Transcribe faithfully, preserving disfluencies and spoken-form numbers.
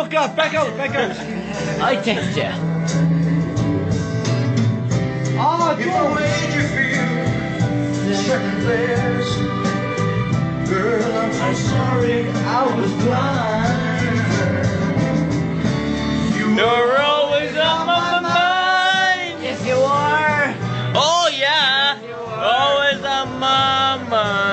fuck off. Back out. Back out. I text you. Oh, If I George. made you feel second best, girl, I'm so sorry I was blind. You You're always on my mind. Yes, you are. Oh yeah. Always on my mind.